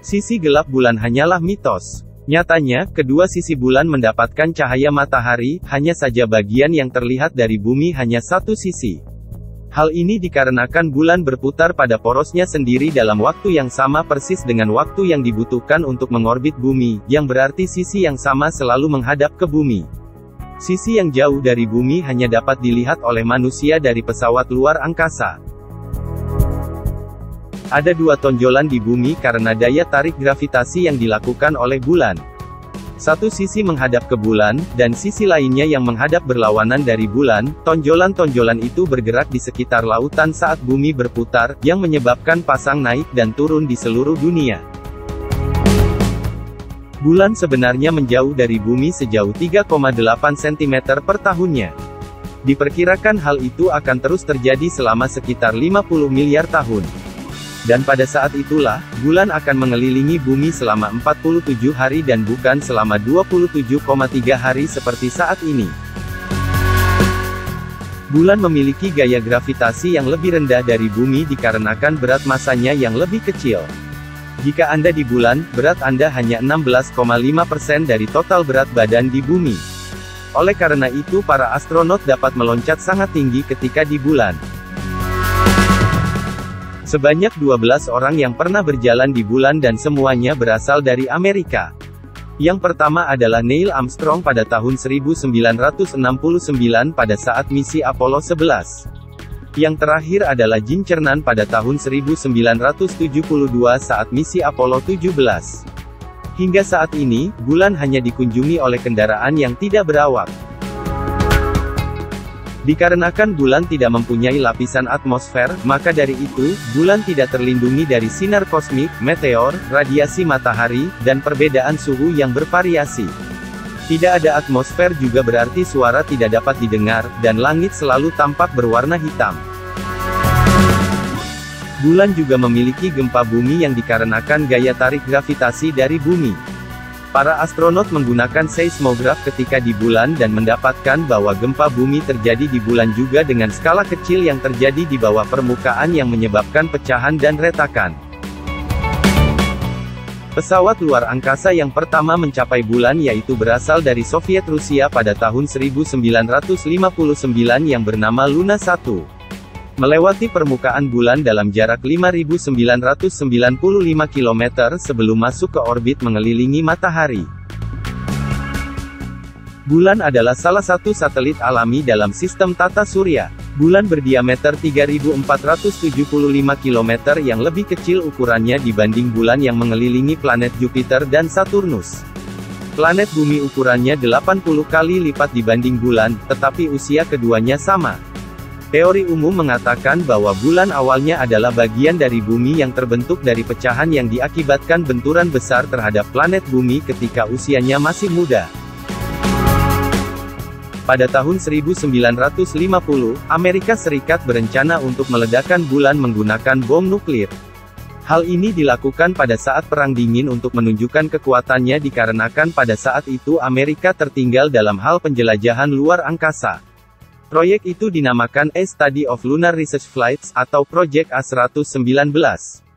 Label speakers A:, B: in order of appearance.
A: Sisi gelap bulan hanyalah mitos. Nyatanya, kedua sisi bulan mendapatkan cahaya matahari, hanya saja bagian yang terlihat dari bumi hanya satu sisi. Hal ini dikarenakan bulan berputar pada porosnya sendiri dalam waktu yang sama persis dengan waktu yang dibutuhkan untuk mengorbit bumi, yang berarti sisi yang sama selalu menghadap ke bumi. Sisi yang jauh dari bumi hanya dapat dilihat oleh manusia dari pesawat luar angkasa. Ada dua tonjolan di bumi karena daya tarik gravitasi yang dilakukan oleh bulan. Satu sisi menghadap ke bulan, dan sisi lainnya yang menghadap berlawanan dari bulan. Tonjolan-tonjolan itu bergerak di sekitar lautan saat bumi berputar, yang menyebabkan pasang naik dan turun di seluruh dunia. Bulan sebenarnya menjauh dari bumi sejauh 3,8 cm per tahunnya. Diperkirakan hal itu akan terus terjadi selama sekitar 50 miliar tahun. Dan pada saat itulah, bulan akan mengelilingi bumi selama 47 hari dan bukan selama 27,3 hari seperti saat ini. Bulan memiliki gaya gravitasi yang lebih rendah dari bumi dikarenakan berat masanya yang lebih kecil. Jika Anda di bulan, berat Anda hanya 16,5% dari total berat badan di bumi. Oleh karena itu para astronot dapat meloncat sangat tinggi ketika di bulan. Sebanyak 12 orang yang pernah berjalan di bulan dan semuanya berasal dari Amerika. Yang pertama adalah Neil Armstrong pada tahun 1969 pada saat misi Apollo 11. Yang terakhir adalah Gene Cernan pada tahun 1972 saat misi Apollo 17. Hingga saat ini, bulan hanya dikunjungi oleh kendaraan yang tidak berawak. Dikarenakan bulan tidak mempunyai lapisan atmosfer, maka dari itu, bulan tidak terlindungi dari sinar kosmik, meteor, radiasi matahari, dan perbedaan suhu yang bervariasi. Tidak ada atmosfer juga berarti suara tidak dapat didengar, dan langit selalu tampak berwarna hitam. Bulan juga memiliki gempa bumi yang dikarenakan gaya tarik gravitasi dari bumi. Para astronot menggunakan seismograf ketika di bulan dan mendapatkan bahwa gempa bumi terjadi di bulan juga dengan skala kecil yang terjadi di bawah permukaan yang menyebabkan pecahan dan retakan. Pesawat luar angkasa yang pertama mencapai bulan yaitu berasal dari Soviet Rusia pada tahun 1959 yang bernama Luna 1. Melewati permukaan bulan dalam jarak 5.995 km sebelum masuk ke orbit mengelilingi matahari. Bulan adalah salah satu satelit alami dalam sistem tata surya. Bulan berdiameter 3.475 km yang lebih kecil ukurannya dibanding bulan yang mengelilingi planet Jupiter dan Saturnus. Planet bumi ukurannya 80 kali lipat dibanding bulan, tetapi usia keduanya sama. Teori umum mengatakan bahwa bulan awalnya adalah bagian dari bumi yang terbentuk dari pecahan yang diakibatkan benturan besar terhadap planet bumi ketika usianya masih muda. Pada tahun 1950, Amerika Serikat berencana untuk meledakkan bulan menggunakan bom nuklir. Hal ini dilakukan pada saat Perang Dingin untuk menunjukkan kekuatannya dikarenakan pada saat itu Amerika tertinggal dalam hal penjelajahan luar angkasa. Proyek itu dinamakan A Study of Lunar Research Flights, atau Project A-119.